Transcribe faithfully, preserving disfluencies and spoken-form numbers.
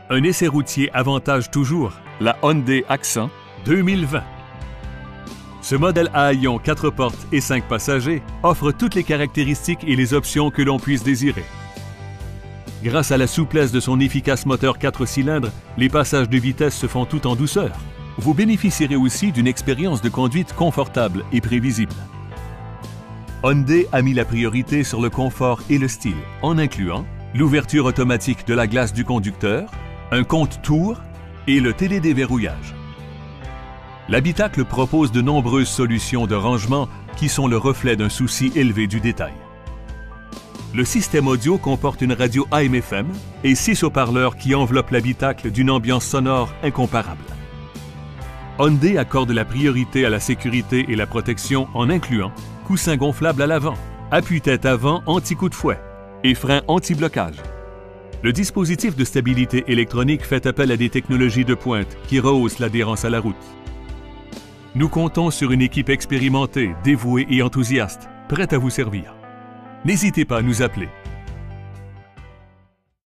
Un essai routier avantage toujours la Hyundai Accent deux mille vingt. Ce modèle à haillons quatre portes et cinq passagers offre toutes les caractéristiques et les options que l'on puisse désirer. Grâce à la souplesse de son efficace moteur quatre cylindres, les passages de vitesse se font tout en douceur. Vous bénéficierez aussi d'une expérience de conduite confortable et prévisible. Hyundai a mis la priorité sur le confort et le style, en incluant l'ouverture automatique de la glace du conducteur, un compte-tours et le télédéverrouillage. L'habitacle propose de nombreuses solutions de rangement qui sont le reflet d'un souci élevé du détail. Le système audio comporte une radio A M F M et six haut-parleurs qui enveloppent l'habitacle d'une ambiance sonore incomparable. Hyundai accorde la priorité à la sécurité et la protection en incluant coussins gonflables à l'avant, appuie-tête avant anti-coup de fouet et frein anti-blocage. Le dispositif de stabilité électronique fait appel à des technologies de pointe qui rehaussent l'adhérence à la route. Nous comptons sur une équipe expérimentée, dévouée et enthousiaste, prête à vous servir. N'hésitez pas à nous appeler